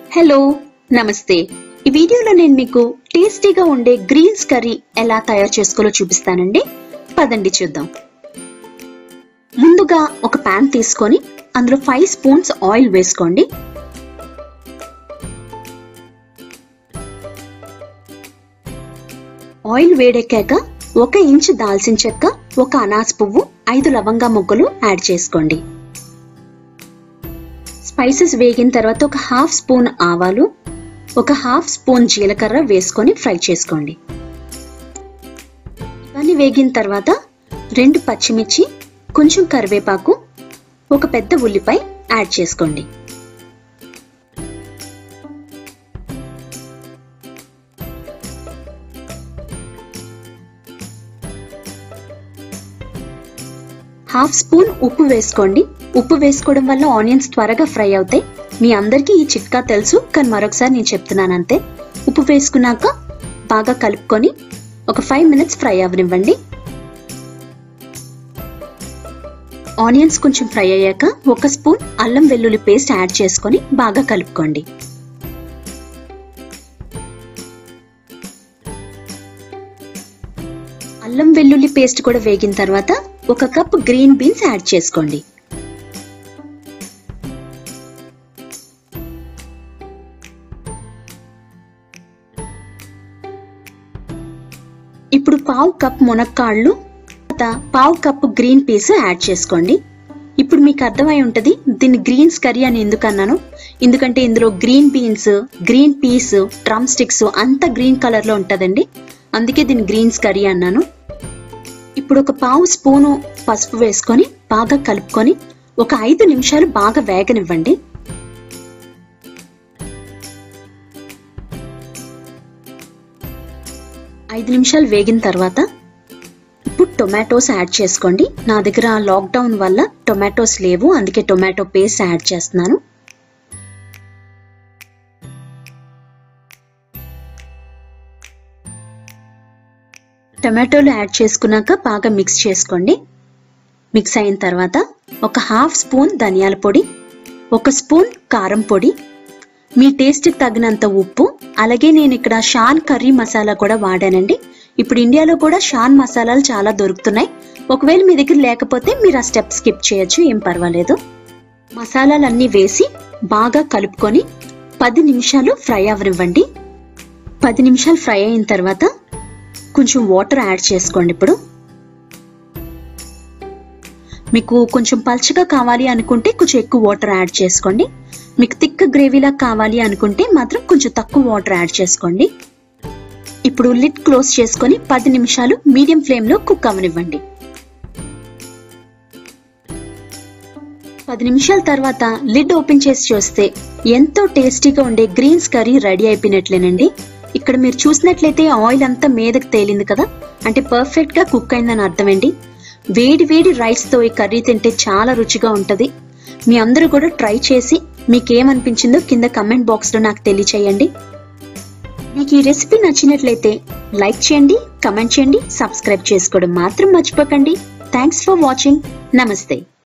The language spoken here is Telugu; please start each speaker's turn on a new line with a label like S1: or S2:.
S1: హలో నమస్తే ఈ వీడియోలో నేను మీకు టేస్టీగా ఉండే గ్రీన్స్ కర్రీ ఎలా తయారు చేసుకోవాలో చూపిస్తానండి పదండి చూద్దాం ముందుగా ఒక పాన్ తీసుకొని అందులో 5 స్పూన్స్ ఆయిల్ వేసుకోండి ఆయిల్ వేడెక్కాక 1 ఇంచు దాల్చిన చెక్క 1 అనాస పువ్వు 5 లవంగా మొగ్గలు యాడ్ చేసుకోండి స్పైసెస్ వేగిన తర్వాత ఒక హాఫ్ స్పూన్ ఆవాలు ఒక హాఫ్ స్పూన్ జీలకర్ర వేసుకొని ఫ్రై చేసుకోండి ఇవన్నీ వేగిన తర్వాత 2 పచ్చిమిర్చి కొంచెం కరివేపాకు ఒక పెద్ద ఉల్లిపాయ యాడ్ చేసుకోండి హాఫ్ స్పూన్ ఉప్పు వేసుకోండి ఉప్పు వేసుకోవడం వల్ల ఆనియన్స్ త్వరగా ఫ్రై అవుతాయి మీ అందరికీ ఈ చిట్కా తెలుసు కానీ మరొకసారి నేను చెప్తున్నాను అంతే ఉప్పు వేసుకున్నాక బాగా కలుపుకొని ఒక 5 మినిట్స్ ఫ్రై అవ్వనివ్వండి ఆనియన్స్ కొంచెం ఫ్రై అయ్యాక 1 స్పూన్ అల్లం వెల్లుల్లి పేస్ట్ యాడ్ చేసుకొని బాగా కలుపుకోండి అల్లం వెల్లుల్లి పేస్ట్ కూడా వేగిన తర్వాత 1 కప్ గ్రీన్ బీన్స్ యాడ్ చేసుకోండి ఇప్పుడు 1/2 కప్ మునక్కాళ్ళు తర్వాత 1/2 కప్ గ్రీన్ పీస్ యాడ్ చేసుకోండి ఇప్పుడు మీకు అర్థమై ఉంటది దీన్ని గ్రీన్స్ కర్రీ అని ఎందుకు అన్నాను ఎందుకంటే ఇందులో green beans green peas drumsticks అంతా గ్రీన్ కలర్ లో ఉంటదండి అందుకే దీన్ని గ్రీన్స్ కర్రీ అన్నాను ఇప్పుడు ఒక 1/2 స్పూను పసుపు వేసుకొని బాగా కలుపుకొని ఒక 5 నిమిషాలు బాగా వేగనివ్వండి ఐదు నిమిషాలు వేగిన తర్వాత ఇప్పుడు టొమాటోస్ యాడ్ చేసుకోండి నా దగ్గర లాక్డౌన్ వల్ల టొమాటోస్ లేవు అందుకే టొమాటో పేస్ట్ యాడ్ చేస్తున్నాను టొమాటోలు యాడ్ చేసుకున్నాక బాగా మిక్స్ చేసుకోండి మిక్స్ అయిన తర్వాత ఒక హాఫ్ స్పూన్ ధనియాల పొడి 1 స్పూన్ కారం పొడి మీ టేస్ట్ కి తగినంత ఉప్పు అలాగే నేను ఇక్కడ షాన్ కర్రీ మసాలా కూడా వాడానండి ఇప్పుడు ఇండియాలో కూడా షాన్ మసాలాలు చాలా దొరుకుతున్నాయి ఒకవేళ మీ దగ్గర లేకపోతే మీరు ఆ స్టెప్ స్కిప్ చేయొచ్చు ఏం పర్వాలేదు మసాలాలన్నీ వేసి బాగా కలుపుకొని 10 నిమిషాలు ఫ్రై అవ్వనివ్వండి 10 నిమిషాలు ఫ్రై అయిన తర్వాత కొంచెం వాటర్ యాడ్ చేసుకోండి ఇప్పుడు మీకు కొంచెం పల్చగా కావాలి అనుకుంటే కొంచెం ఎక్కువ వాటర్ యాడ్ చేసుకోండి మీకు థిక్ గ్రేవీలా కావాలి అనుకుంటే మాత్రం కొంచెం తక్కువ వాటర్ యాడ్ చేసుకోండి ఇప్పుడు లిడ్ క్లోజ్ చేసుకొని 10 నిమిషాలు మీడియం ఫ్లేమ్ లో కుక్ అవ్వనివ్వండి 10 నిమిషాల తర్వాత లిడ్ ఓపెన్ చేసి చూస్తే ఎంతో టేస్టీగా ఉండే గ్రీన్స్ కర్రీ రెడీ అయిపోయినట్లేనండి ఇక్కడ మీరు చూసినట్లయితే ఆయిల్ అంతా మీదకి తేలింది కదా అంటే పర్ఫెక్ట్ గా కుక్ అయిందని అర్థమండి వేడి వేడి రైస్ తో ఈ కర్రీ తింటే చాలా రుచిగా ఉంటది మీ అందరూ కూడా ట్రై చేసి మీకేమనిపించిందో కింద కమెంట్ బాక్స్ లో నాకు తెలియచేయండి మీకు ఈ రెసిపీ నచ్చినట్లయితే లైక్ చేయండి కమెంట్ చేయండి సబ్స్క్రైబ్ చేసుకోవడం మాత్రం మర్చిపోకండి థ్యాంక్స్ ఫర్ వాచింగ్ నమస్తే